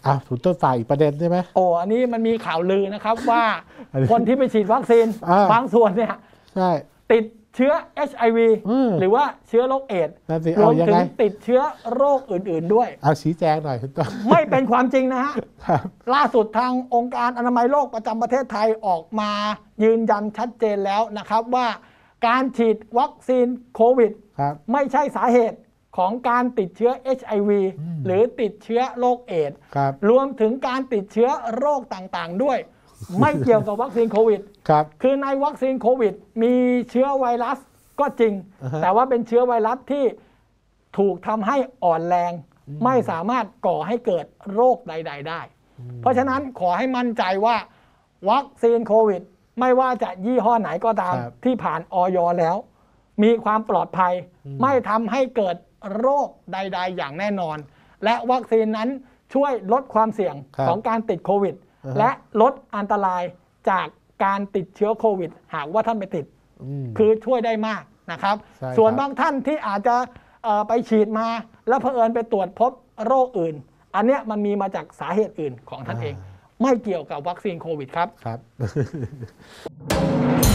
ถูกต้นสายอีกประเด็นใช่ไหมอันนี้มันมีข่าวลือนะครับว่าคนที่ไปฉีดวัคซีนบางส่วนเนี่ยติดเชื้อ HIV หรือว่าเชื้อโรคเอดส์รวมถึงติดเชื้อโรคอื่นๆด้วยชี้แจงหน่อยไม่เป็นความจริงนะฮะล่าสุดทางองค์การอนามัยโลกประจำประเทศไทยออกมายืนยันชัดเจนแล้วนะครับว่าการฉีดวัคซีนโควิดไม่ใช่สาเหตุของการติดเชื้อ HIV หรือติดเชื้อโรคเอดส์รวมถึงการติดเชื้อโรคต่างๆด้วยไม่เกี่ยวกับวัคซีนโควิดคือในวัคซีนโควิดมีเชื้อไวรัสก็จริงแต่ว่าเป็นเชื้อไวรัสที่ถูกทำให้อ่อนแรงไม่สามารถก่อให้เกิดโรคใดๆได้เพราะฉะนั้นขอให้มั่นใจว่าวัคซีนโควิดไม่ว่าจะยี่ห้อไหนก็ตามที่ผ่านอย.แล้วมีความปลอดภัยไม่ทำให้เกิดโรคใดๆอย่างแน่นอนและวัคซีนนั้นช่วยลดความเสี่ยงของการติดโควิดและลดอันตรายจากการติดเชื้อโควิดหากว่าท่านไปติดคือช่วยได้มากนะครับส่วนบางท่านที่อาจจะไปฉีดมาแล้วเผอิญไปตรวจพบโรคอื่นอันเนี้ยมันมีมาจากสาเหตุอื่นของท่านเองไม่เกี่ยวกับวัคซีนโควิดครับ